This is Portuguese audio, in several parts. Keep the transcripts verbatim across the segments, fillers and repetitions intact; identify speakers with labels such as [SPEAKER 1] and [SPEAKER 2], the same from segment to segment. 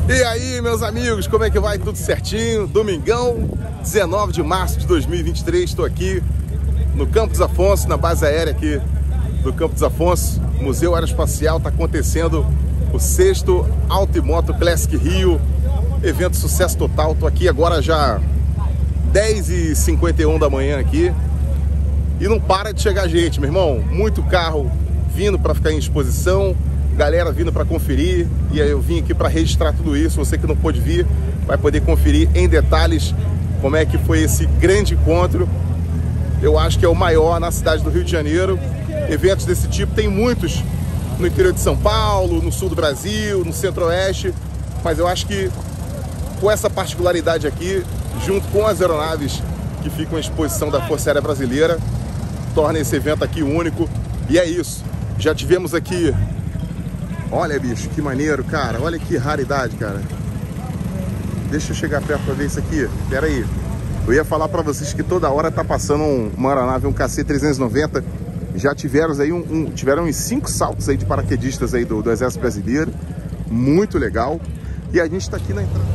[SPEAKER 1] E aí, meus amigos, como é que vai? Tudo certinho? Domingão, dezenove de março de dois mil e vinte e três, estou aqui no Campos Afonso, na base aérea aqui do Campos Afonso, Museu Aeroespacial. Está acontecendo o sexto Auto e Moto Classic Rio, evento sucesso total. Estou aqui agora já dez e cinquenta e um da manhã aqui e não para de chegar gente, meu irmão. Muito carro vindo para ficar em exposição, galera vindo para conferir, e aí eu vim aqui para registrar tudo isso. Você que não pôde vir vai poder conferir em detalhes como é que foi esse grande encontro. Eu acho que é o maior na cidade do Rio de Janeiro. Eventos desse tipo tem muitos no interior de São Paulo, no sul do Brasil, no centro-oeste, mas eu acho que com essa particularidade aqui, junto com as aeronaves que ficam em exposição da Força Aérea Brasileira, torna esse evento aqui único. E é isso, já tivemos aqui... Olha, bicho, que maneiro, cara. Olha que raridade, cara. Deixa eu chegar perto pra ver isso aqui. Pera aí. Eu ia falar pra vocês que toda hora tá passando um, uma aeronave, um K C trezentos e noventa. Já tiveram aí um, um, tiveram uns cinco saltos aí de paraquedistas aí do, do Exército Brasileiro. Muito legal. E a gente tá aqui na entrada.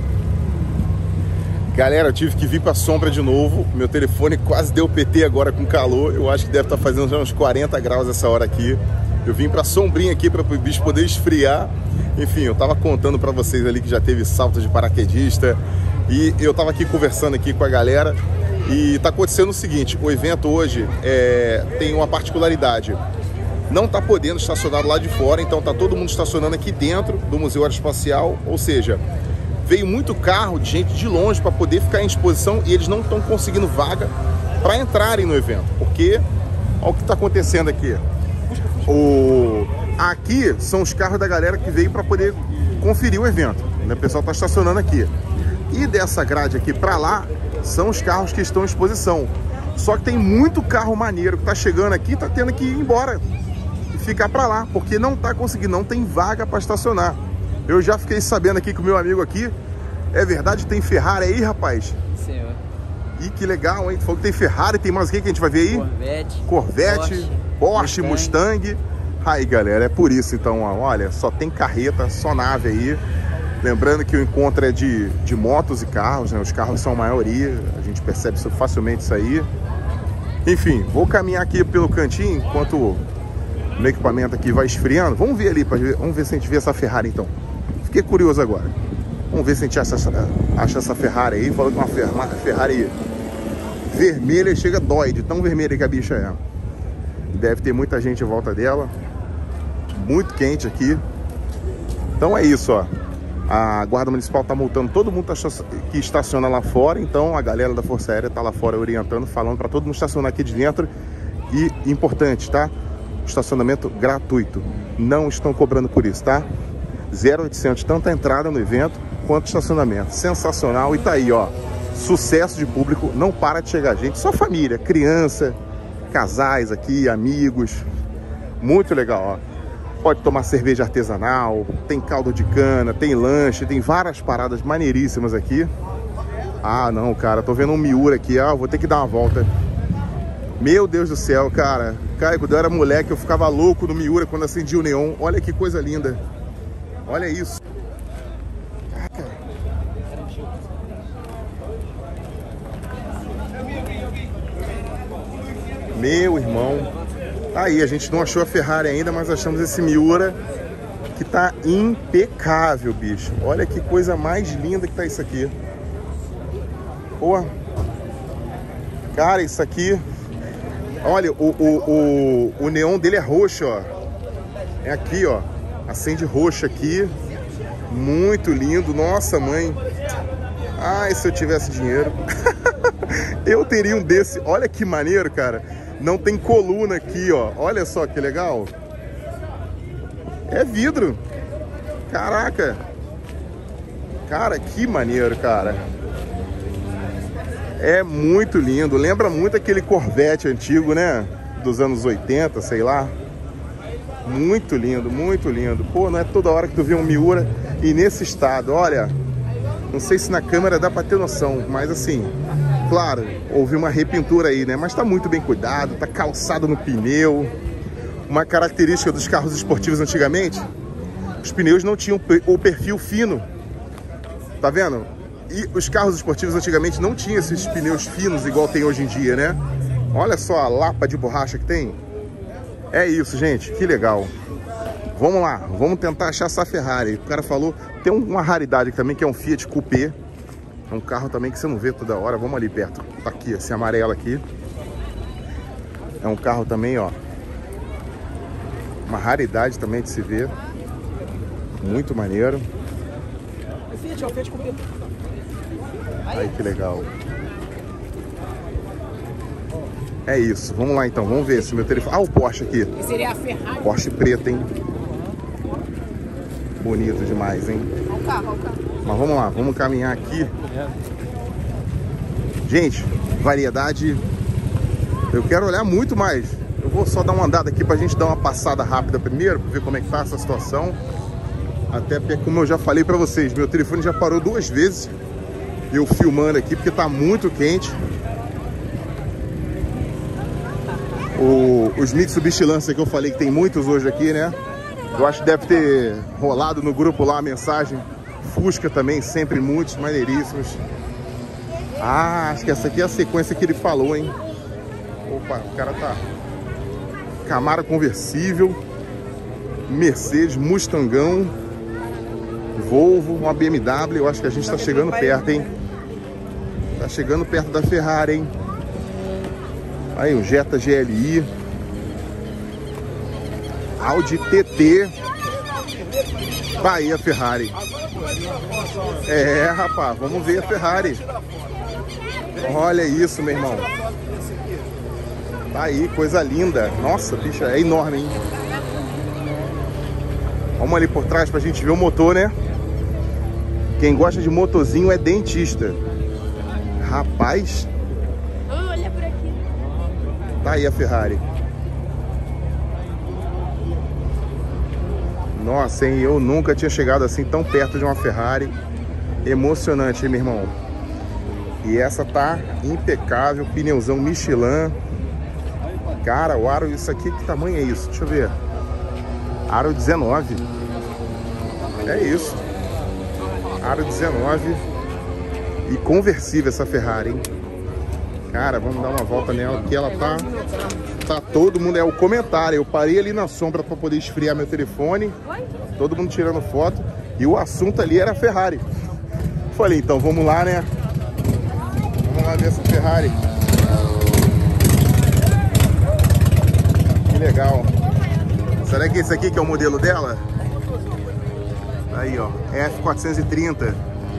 [SPEAKER 1] Galera, eu tive que vir pra sombra de novo. Meu telefone quase deu P T agora com calor. Eu acho que deve estar fazendo já uns quarenta graus essa hora aqui. Eu vim pra sombrinha aqui para o bicho poder esfriar. Enfim, eu tava contando para vocês ali que já teve salto de paraquedista. E eu tava aqui conversando aqui com a galera. E tá acontecendo o seguinte, o evento hoje é, tem uma particularidade. Não tá podendo estacionar lá de fora, então tá todo mundo estacionando aqui dentro do Museu Aeroespacial. Ou seja, veio muito carro de gente de longe para poder ficar em exposição e eles não estão conseguindo vaga para entrarem no evento. Porque, olha o que tá acontecendo aqui. O... Aqui são os carros da galera que veio para poder conferir o evento, né? O pessoal está estacionando aqui. E dessa grade aqui para lá são os carros que estão em exposição. Só que tem muito carro maneiro que está chegando aqui, está tendo que ir embora e ficar para lá, porque não está conseguindo, não tem vaga para estacionar. Eu já fiquei sabendo aqui com o meu amigo aqui. É verdade, tem Ferrari aí, rapaz?
[SPEAKER 2] Senhor.
[SPEAKER 1] Ih, que legal, hein? Tu falou que tem Ferrari, tem mais o que que a gente vai ver aí?
[SPEAKER 2] Corvette.
[SPEAKER 1] Corvette.
[SPEAKER 2] Porsche.
[SPEAKER 1] Porsche, Mustang. Mustang. Aí, galera, é por isso, então, ó, olha, só tem carreta, só nave aí. Lembrando que o encontro é de, de motos e carros, né? Os carros são a maioria, a gente percebe isso, facilmente isso aí. Enfim, vou caminhar aqui pelo cantinho, enquanto o meu equipamento aqui vai esfriando. Vamos ver ali, pra ver, vamos ver se a gente vê essa Ferrari, então. Fiquei curioso agora. Vamos ver se a gente acha essa, acha essa Ferrari aí. Falou que uma Ferrari vermelha chega dói, de tão vermelha que a bicha é. Deve ter muita gente em volta dela. Muito quente aqui. Então é isso, ó. A Guarda Municipal tá multando todo mundo que estaciona lá fora. Então a galera da Força Aérea tá lá fora orientando, falando para todo mundo estacionar aqui de dentro. E importante, tá? Estacionamento gratuito. Não estão cobrando por isso, tá? zero oitocentos, tanto a entrada no evento quanto estacionamento. Sensacional. E tá aí, ó. Sucesso de público. Não para de chegar gente. Só família, criança, casais aqui, amigos. Muito legal, ó. Pode tomar cerveja artesanal, tem caldo de cana, tem lanche, tem várias paradas maneiríssimas aqui. Ah, não, cara, tô vendo um Miura aqui, ah, vou ter que dar uma volta. Meu Deus do céu, cara. Cara, quando eu era moleque, eu ficava louco no Miura quando acendia o neon. Olha que coisa linda. Olha isso. Caraca. Meu irmão. Aí, a gente não achou a Ferrari ainda, mas achamos esse Miura que tá impecável, bicho. Olha que coisa mais linda que tá isso aqui. Pô. Cara, isso aqui... Olha, o, o, o, o neon dele é roxo, ó. É aqui, ó. Acende roxo aqui. Muito lindo. Nossa, mãe. Ai, se eu tivesse dinheiro. Eu teria um desse. Olha que maneiro, cara. Não tem coluna aqui, ó. Olha só que legal. É vidro. Caraca. Cara, que maneiro, cara. É muito lindo. Lembra muito aquele Corvette antigo, né? Dos anos oitenta, sei lá. Muito lindo, muito lindo. Pô, não é toda hora que tu vê um Miura e nesse estado. Olha, não sei se na câmera dá pra ter noção, mas assim... Claro, houve uma repintura aí, né? Mas tá muito bem cuidado, tá calçado no pneu. Uma característica dos carros esportivos antigamente, os pneus não tinham o perfil fino Tá vendo? E os carros esportivos antigamente não tinham esses pneus finos igual tem hoje em dia, né? Olha só a lapa de borracha que tem. É isso, gente. Que legal. Vamos lá. Vamos tentar achar essa Ferrari. O cara falou... Tem uma raridade aqui também, que é um Fiat Coupé. É um carro também que você não vê toda hora. Vamos ali perto. Tá aqui, esse amarelo aqui. É um carro também, ó. Uma raridade também de se ver. Muito maneiro.
[SPEAKER 2] É Fiat, é o Fiat Coupé.
[SPEAKER 1] Aí, que legal. É isso. Vamos lá, então. Vamos ver se meu telefone... Ah, o Porsche aqui.
[SPEAKER 2] Que seria a Ferrari.
[SPEAKER 1] Porsche preto, hein? Bonito demais, hein?
[SPEAKER 2] Olha o carro, olha o carro.
[SPEAKER 1] Mas vamos lá, vamos caminhar aqui. Gente, variedade. Eu quero olhar muito mais. Eu vou só dar uma andada aqui pra gente dar uma passada rápida primeiro, pra ver como é que tá essa situação. Até porque, como eu já falei pra vocês, meu telefone já parou duas vezes. Eu filmando aqui, porque tá muito quente. O, os Mitsubishi Lancer que eu falei que tem muitos hoje aqui, né? Eu acho que deve ter rolado no grupo lá a mensagem. Fusca também, sempre muitos, maneiríssimos. Ah, acho que essa aqui é a sequência que ele falou, hein? Opa, o cara tá... Camaro conversível, Mercedes, Mustangão, Volvo, uma B M W. Eu acho que a gente tá chegando perto, hein? Tá chegando perto da Ferrari, hein? Aí, o Jetta G L I, Audi T T, tá aí a Ferrari. É, rapaz, vamos ver a Ferrari. Olha isso, meu irmão. Tá aí, coisa linda. Nossa, bicha, é enorme, hein? Vamos ali por trás pra gente ver o motor, né? Quem gosta de motorzinho é dentista. Rapaz.
[SPEAKER 2] Olha por aqui.
[SPEAKER 1] Tá aí a Ferrari. Nossa, hein? Eu nunca tinha chegado assim tão perto de uma Ferrari. Emocionante, hein, meu irmão? E essa tá impecável. Pneuzão Michelin. Cara, o aro, isso aqui, que tamanho é isso? Deixa eu ver. Aro dezenove. É isso. Aro dezenove. E conversível essa Ferrari, hein? Cara, vamos dar uma volta nela, que ela tá... Tá todo mundo... É o comentário. Eu parei ali na sombra pra poder esfriar meu telefone. Todo mundo tirando foto. E o assunto ali era a Ferrari. Falei, então vamos lá, né? Vamos lá ver essa Ferrari. Que legal. Será que esse aqui que é o modelo dela? Aí, ó. F quatrocentos e trinta.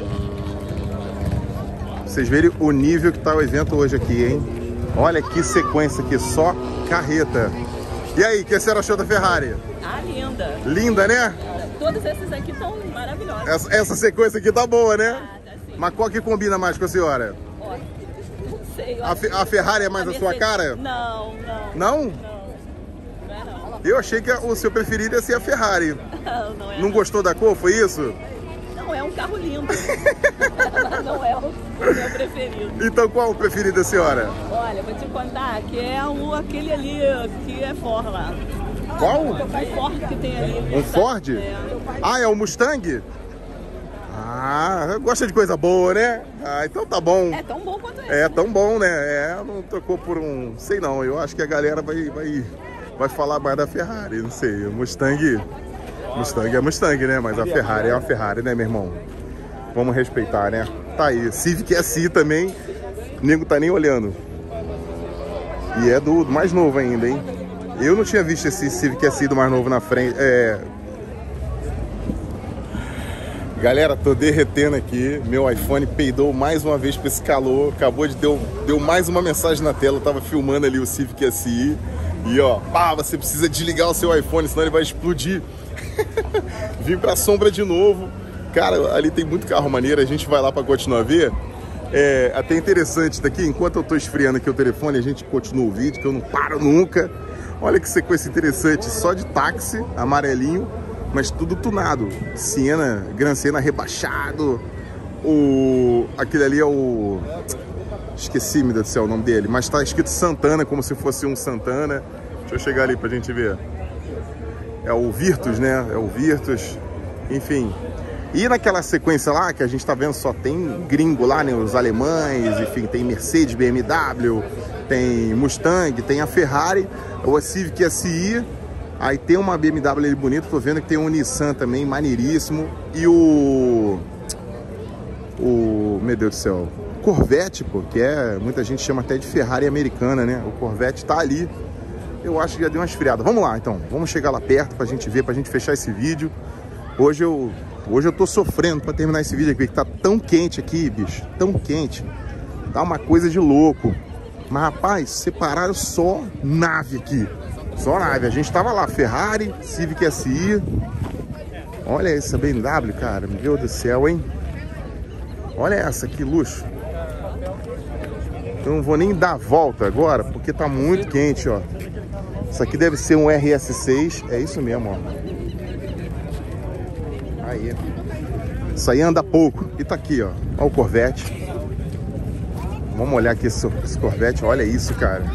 [SPEAKER 1] Vocês verem o nível que tá o evento hoje aqui, hein? Olha que sequência aqui, só carreta. E aí, o que a senhora achou da Ferrari?
[SPEAKER 3] Ah, linda.
[SPEAKER 1] Linda, né?
[SPEAKER 3] Todos esses aqui estão maravilhosos.
[SPEAKER 1] Essa, essa sequência aqui tá boa, né?
[SPEAKER 3] Ah, tá sim.
[SPEAKER 1] Mas qual que combina mais com a senhora?
[SPEAKER 3] Ó, não sei. eu
[SPEAKER 1] A,
[SPEAKER 3] acho
[SPEAKER 1] Fe- a Ferrari é mais
[SPEAKER 3] a
[SPEAKER 1] a sua
[SPEAKER 3] Mercedes-
[SPEAKER 1] cara?
[SPEAKER 3] Não, não.
[SPEAKER 1] Não?
[SPEAKER 3] Não, não é não.
[SPEAKER 1] Eu achei que o seu preferido ia ser a Ferrari.
[SPEAKER 3] Não, não é
[SPEAKER 1] Não gostou da cor, foi isso?
[SPEAKER 3] Não, é um carro lindo. Mas não é o o meu preferido.
[SPEAKER 1] Então qual o preferido da senhora?
[SPEAKER 3] Olha, vou te contar que é o, aquele ali que é Ford lá.
[SPEAKER 1] Qual?
[SPEAKER 3] O Ford que tem ali.
[SPEAKER 1] Um Ford?
[SPEAKER 3] É.
[SPEAKER 1] Ah, é o Mustang? Ah, gosta de coisa boa, né? Ah, então tá bom.
[SPEAKER 3] É tão bom quanto esse.
[SPEAKER 1] É tão bom, né? É, não trocou por um... Sei não, eu acho que a galera vai, vai, vai falar mais da Ferrari, não sei. O Mustang... Mustang é Mustang, né? Mas a Ferrari é uma Ferrari, né, meu irmão? Vamos respeitar, né? Tá aí. Civic S I também. O nego tá nem olhando. E é do, do mais novo ainda, hein? Eu não tinha visto esse Civic S I do mais novo na frente. É... Galera, tô derretendo aqui. Meu iPhone peidou mais uma vez pra esse calor. Acabou de deu, deu mais uma mensagem na tela. Eu tava filmando ali o Civic S I. E ó, pá, você precisa desligar o seu iPhone, senão ele vai explodir. Vim pra sombra de novo. Cara, ali tem muito carro maneiro. A gente vai lá pra continuar a ver. É até interessante daqui. Enquanto eu tô esfriando aqui o telefone, a gente continua o vídeo, que eu não paro nunca. Olha que sequência interessante. Só de táxi, amarelinho, mas tudo tunado. Siena, Gran Siena rebaixado. O... Aquele ali é o... Esqueci, meu Deus do céu, o nome dele. Mas tá escrito Santana, como se fosse um Santana. Deixa eu chegar ali pra gente ver. É o Virtus, né? É o Virtus. Enfim. E naquela sequência lá, que a gente tá vendo, só tem gringo lá, né? Os alemães, enfim, tem Mercedes, B M W, tem Mustang, tem a Ferrari, ou a Civic S I. Aí tem uma B M W ali bonita, tô vendo que tem um Nissan também, maneiríssimo. E o... O... Meu Deus do céu... Corvette, pô, que é... Muita gente chama até de Ferrari americana, né? O Corvette tá ali. Eu acho que já deu uma esfriada. Vamos lá, então. Vamos chegar lá perto pra gente ver, pra gente fechar esse vídeo. Hoje eu... Hoje eu tô sofrendo pra terminar esse vídeo aqui, que tá tão quente aqui, bicho. Tão quente. Tá uma coisa de louco. Mas, rapaz, separaram só nave aqui. Só nave. A gente tava lá, Ferrari, Civic S I. Olha essa B M W, cara. Meu Deus do céu, hein? Olha essa, que luxo. Eu não vou nem dar a volta agora, porque tá muito quente, ó. Isso aqui deve ser um R S seis. É isso mesmo, ó. Aí. Isso aí anda pouco. E tá aqui, ó. Olha o Corvette. Vamos olhar aqui esse, esse Corvette. Olha isso, cara.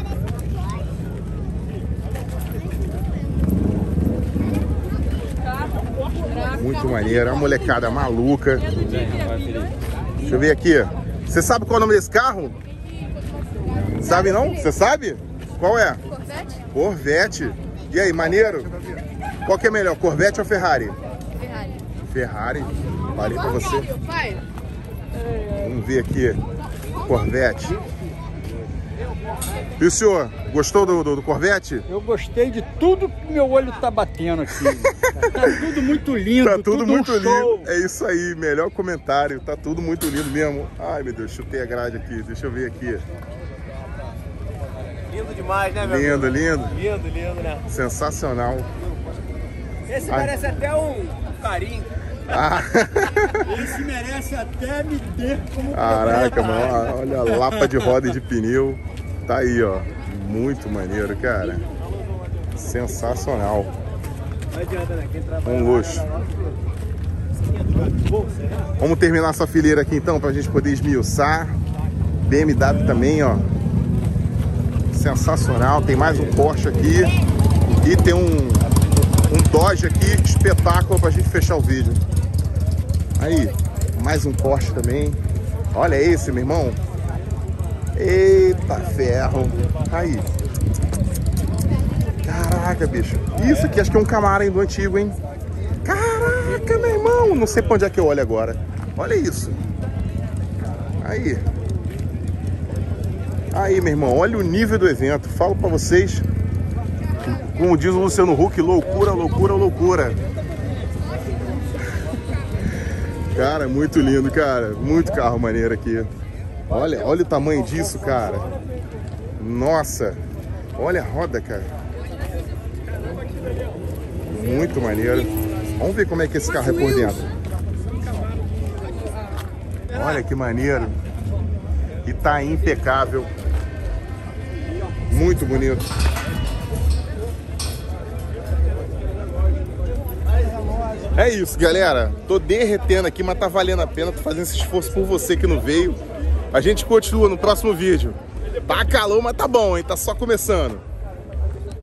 [SPEAKER 1] Muito maneiro. É uma molecada maluca. Deixa eu ver aqui. Você sabe qual é o nome desse carro? Sabe não? Você sabe? Qual é?
[SPEAKER 2] Corvette?
[SPEAKER 1] Corvette. E aí, maneiro? Qual que é melhor, Corvette ou Ferrari?
[SPEAKER 2] Ferrari.
[SPEAKER 1] Ferrari. Falei pra você.
[SPEAKER 2] Pai.
[SPEAKER 1] Vamos ver aqui. Corvette. E o senhor, gostou do, do, do Corvette?
[SPEAKER 4] Eu gostei de tudo que meu olho tá batendo aqui. Tá tudo muito lindo.
[SPEAKER 1] Tá tudo, tudo muito
[SPEAKER 4] um show.
[SPEAKER 1] lindo. É isso aí, melhor comentário. Tá tudo muito lindo mesmo. Ai, meu Deus, chutei a grade aqui. Deixa eu ver aqui.
[SPEAKER 5] Lindo demais, né, meu
[SPEAKER 1] Lindo,
[SPEAKER 5] amigo?
[SPEAKER 1] lindo.
[SPEAKER 5] Lindo, lindo, né?
[SPEAKER 1] Sensacional.
[SPEAKER 5] Esse
[SPEAKER 1] Ai.
[SPEAKER 5] merece até um carinho.
[SPEAKER 1] Ah.
[SPEAKER 4] Esse merece até me ter como
[SPEAKER 1] Caraca,
[SPEAKER 4] proprietário.
[SPEAKER 1] mano, olha a lapa de roda e de pneu. Tá aí, ó. Muito maneiro, cara. Sensacional.
[SPEAKER 5] Não adianta, né? Quem trabalha
[SPEAKER 1] Um luxo. Vamos terminar essa fileira aqui então, pra gente poder esmiuçar. B M W também, ó. Sensacional. Tem mais um Porsche aqui. E tem um, um Dodge aqui. Espetáculo pra gente fechar o vídeo. Aí, mais um Porsche também. Olha esse, meu irmão. Eita ferro. Aí. Caraca, bicho. Isso aqui acho que é um Camaro do antigo, hein? Caraca, meu irmão. Não sei pra onde é que eu olho agora. Olha isso. Aí. Aí, meu irmão. Olha o nível do evento. Falo pra vocês. Como diz o Luciano Huck, loucura, loucura, loucura. Cara, muito lindo, cara. Muito carro maneiro aqui. Olha, olha o tamanho disso, cara. Nossa. Olha a roda, cara. Muito maneiro. Vamos ver como é que esse carro é por dentro. Olha que maneiro. E tá impecável. Muito bonito. É isso, galera. Tô derretendo aqui, mas tá valendo a pena. Tô fazendo esse esforço por você que não veio. A gente continua no próximo vídeo. Tá calor, mas tá bom, hein? Tá só começando.